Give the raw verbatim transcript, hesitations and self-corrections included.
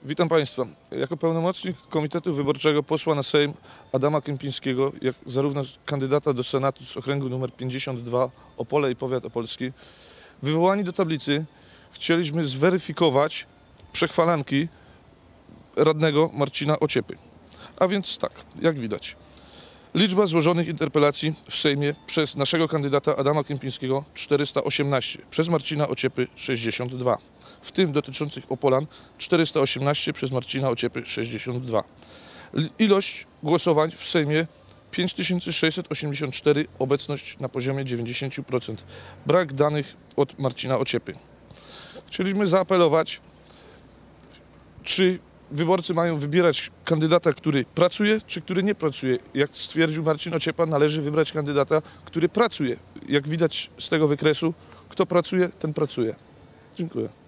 Witam Państwa. Jako pełnomocnik Komitetu Wyborczego posła na Sejm Adama Kępińskiego, jak zarówno kandydata do Senatu z okręgu nr pięćdziesiąt dwa Opole i Powiat Opolski, wywołani do tablicy chcieliśmy zweryfikować przechwalanki radnego Marcina Ociepy. A więc tak, jak widać, liczba złożonych interpelacji w Sejmie przez naszego kandydata Adama Kępińskiego czterysta osiemnaście, przez Marcina Ociepy sześćdziesiąt dwa, w tym dotyczących Opolan czterysta osiemnaście, przez Marcina Ociepy sześćdziesiąt dwa. Ilość głosowań w Sejmie pięć tysięcy sześćset osiemdziesiąt cztery, obecność na poziomie dziewięćdziesiąt procent. Brak danych od Marcina Ociepy. Chcieliśmy zaapelować, czy wyborcy mają wybierać kandydata, który pracuje, czy który nie pracuje. Jak stwierdził Marcin Ociepa, należy wybrać kandydata, który pracuje. Jak widać z tego wykresu, kto pracuje, ten pracuje. Dziękuję.